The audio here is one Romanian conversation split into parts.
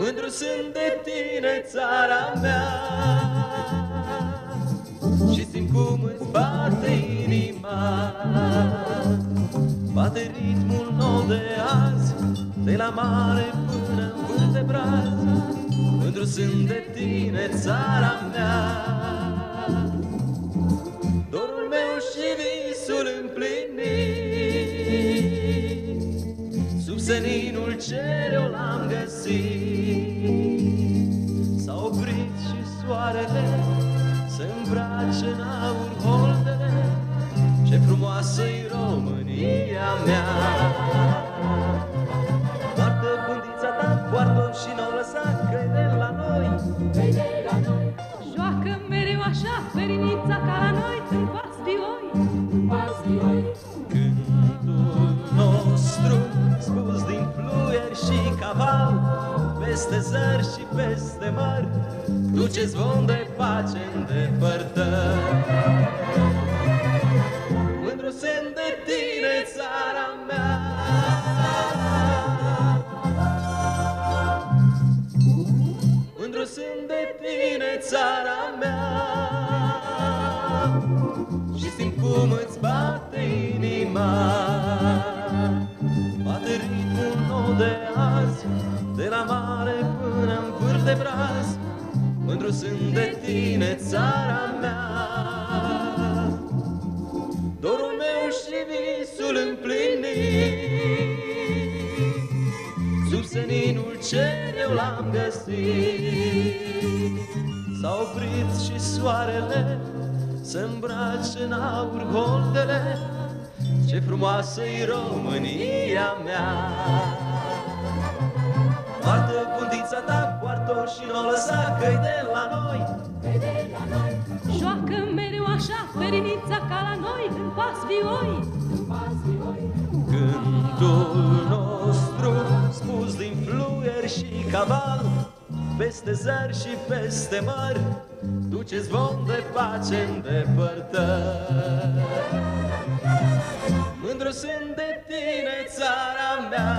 Mândru sunt de tine, țara mea, și simt cum îți bate inima. Bate ritmul nou de azi, de la mare până în vârf de braz. Mândru sunt de tine, țara mea, dorul meu și visul împlinit. Sub seninul ce eu l-am găsit, s-a oprit și soarele se îmbrace în aur holdele. Ce frumoasă-i România mea! Poartă bundița ta, poartă-o și n-o lăsa, că-i de la noi, că-i de la noi. Joacă mereu așa, ferinița ca la noi, în pas vioi, în pas vioi. Cântul nostru, spus din fluier și caval, peste zări și peste mări, duce zvon de pace în depărtări. Mândru sunt de tine, țara mea, mândru sunt de tine, țara mea, și simt cum îți bate inima. Bate ritmul nou de azi, de la mare până în vârf de braz. Mândru sunt de tine, țara mea, dorul meu și visul împlinit. Sub seninul ce eu l-am găsit, s-a oprit și soarele se îmbrace în aur holdele. Ce frumoasă-i România mea! Poartă bundița ta, poartă-o și n-o lăsa, că-i de la noi, că-i de la noi. Joacă mereu așa, ferinița ca la noi, în pas vioi, în pas vioi. Cântul nostru, spus din fluier și caval, peste zări și peste mări, duce zvon de pace în depărtări. Mândru sunt de tine, țara mea.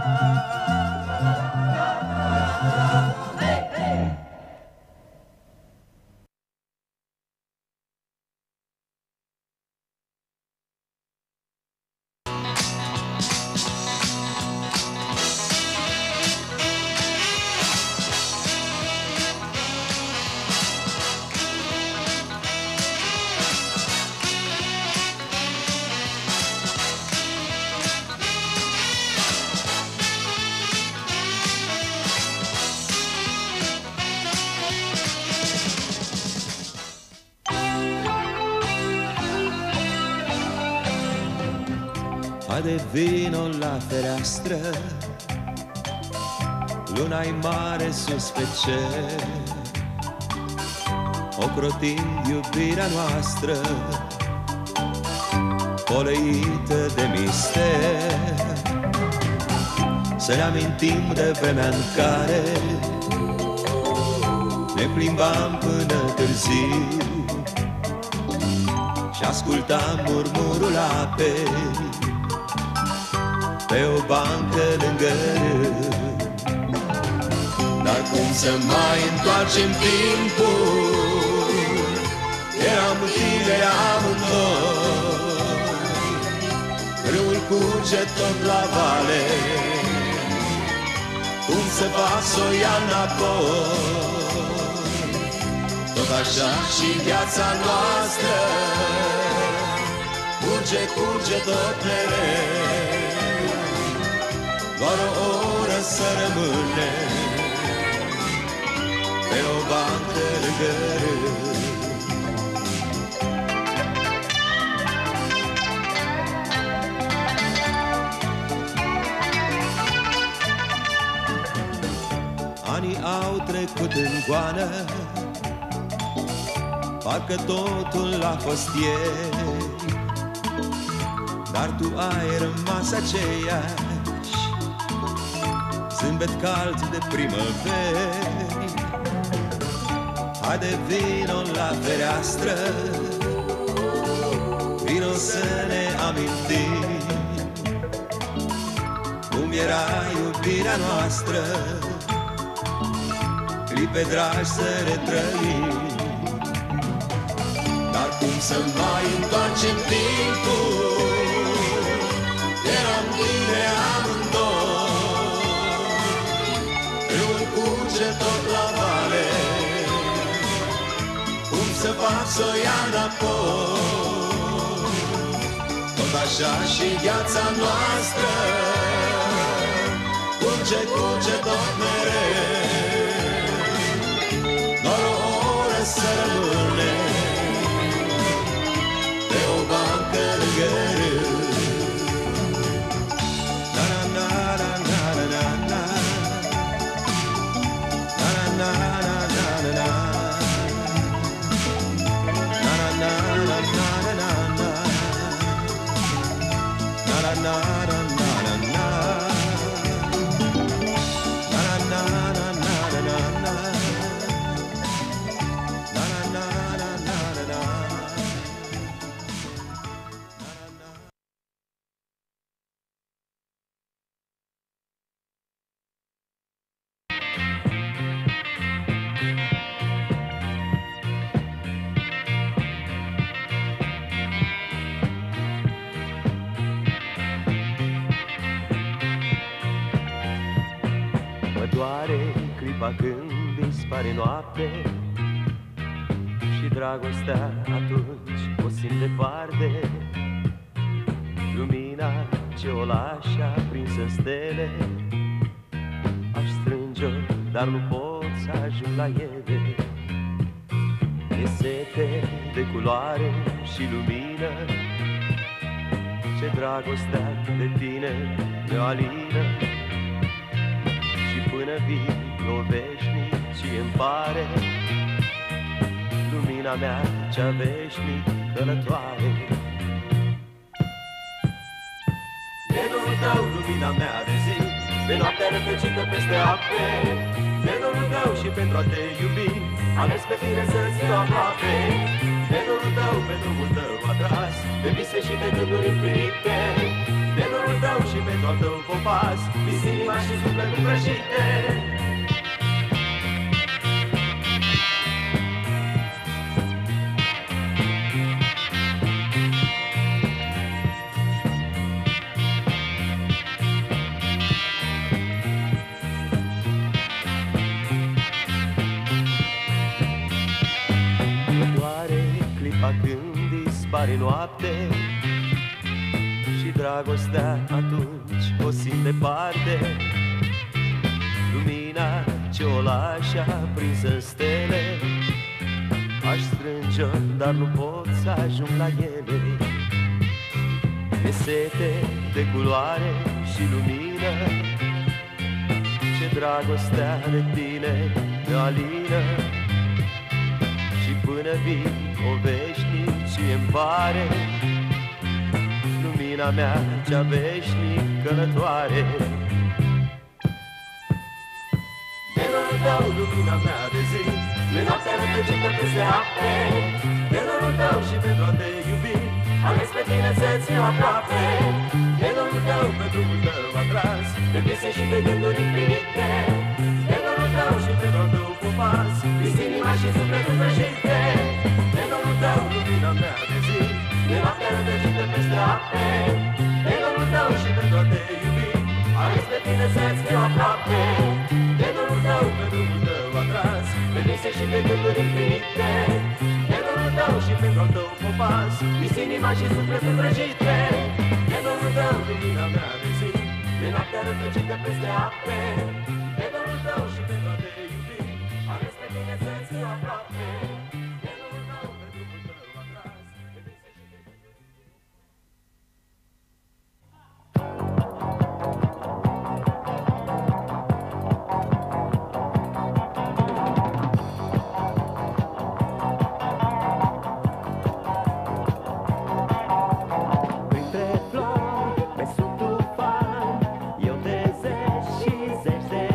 Hey, hey! Haide vino la fereastră, luna-i mare sus pe cer, ocrotind iubirea noastră, poleită de mister. Să ne amintim de vremea în care ne plimbam până târziu și ascultam murmurul apei pe o bancă lângă râu. Dar cum să mai întoarcem timpul? Eram tineri amândoi, râul curge tot la vale, cum să fac să o ia înapoi? Tot așa și viața noastră curge, curge tot mereu. Doar o oră să rămâne pe o bancă lângă râu. Anii au trecut în goană, parcă totul a fost ieri, dar tu ai rămas aceeași, zâmbet cald de primăveri. Haide vino la fereastră, vino să ne amintim cum era iubirea noastră, clipe dragi să retrăim. Dar cum să mai întoarcem timpul? Eram bine amândoi, râul curge tot la vale. Cum să fac să o ia înapoi? Tot așa și viața noastră curge, curge tot mereu. Doar o oră să rămâne pe o bancă lângă râu. Clipa când dispare noapte și dragostea atunci o simt departe. Lumina ce o lași aprinsă în stele, aș strânge-o, dar nu pot să ajung la ele. E sete de culoare și lumină, ce dragostea de tine ne alină. Și până vii o veșnicie-mi pare, lumina mea cea veșnic călătoare. De dorul tău, lumina mea de zi, pe noaptea rătăcită peste ape. De dorul tău și pentru a te iubi, ales pe tine să-ți fiu aproape. De dorul tău, pe drumul tău atras, de vise și de gânduri împlinite. De dorul tău și pentru al tău popas, vis inima și sufletul prăjite. Când dispare noapte și dragostea atunci o simt departe. Lumina ce o lași aprinsă în stele, aș strânge-o, dar nu pot să ajung la ele. E sete de culoare și lumină, ce dragostea de tine ne alină. Și până vii o veșnicie-mi pare, lumina mea cea veșnic călătoare. De dorul tău, lumina mea de zi, de noaptea rătăcită peste ape. De dorul tău și pentru a te iubi, ales pe tine să-ți fiu aproape. De dorul tău, pe drumul tău atras, de vise și de gânduri împlinite. De dorul tău și pentru al tău popas, vis inima și sufletul prăjite. De dorul tău, lumina mea de zi, de noaptea rătăcită peste ape. De dorul tău și pentru a te iubi, ales pe tine să-ți fiu aproape. De dorul tău, pe drumul tău atras, de vise și de gânduri împlinite. De dorul tău și pentru al tău popas, vis inima și sufletul prăjite. De dorul tău, lumina mea de zi, de noaptea rătăcită peste ape. De dorul tău și pentru a te iubi, ales pe tine să-ți fiu aproape. De dorul tău, pe drumul tău atras, de vise și de gânduri. Printre flori, pe sub tufan, eu te zeci și zeci de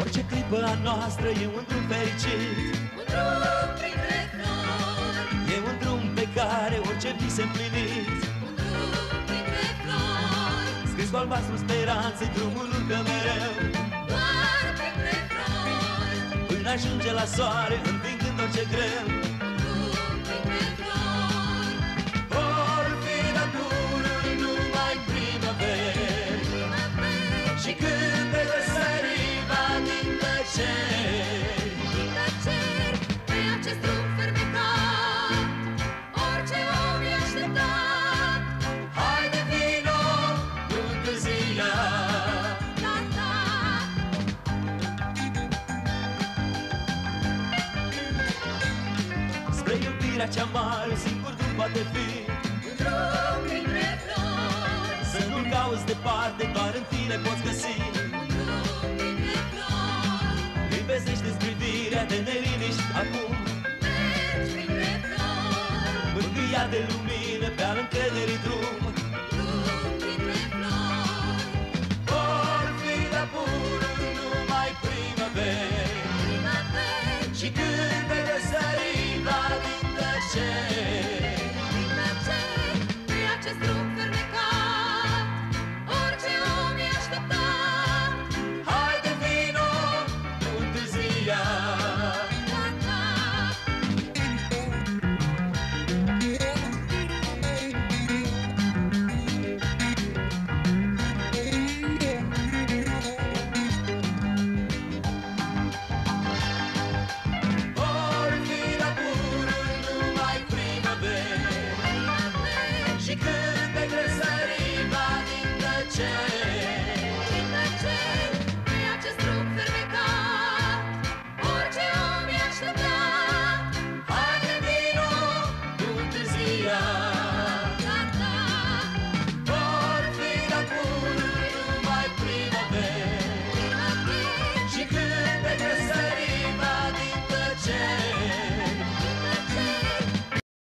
Orice clipă a noastră e un drum fericit, un drum printre flori, e un drum pe care orice vis împlinit, un drum printre flori, scris cu albastru speranțe, drumul urcă mereu, doar printre flori, până ajunge la soare, învingând orice greu. un drum printre flori, Vor fi naturul numai primăveri, primăveri și când de răsăriva din tăceri, din tăceri, pe acest drum fermecat, orice om e așteptat. haide vino, nu întârzia. Da, da, Spre iubirea cea mare, un singur drum poate fi, un drum printre flori, să nu-l cauți departe, doar în tine poți găsi. un drum printre flori, Lipezește-ți privirea de neliniști acum, mergi printre flori, mângâia de lumină pe al încrederii drum. drum printre flori, Vor fi de purul numai primăveri, primăveri și când de răsăriva din tăceri, din tăceri, pe acest drum fermecat, orice om e așteptat. haide vino, nu întârzia. Da, da, Vor fi de purul numai primăveri, primăveri și când de răsăriva din tăceri,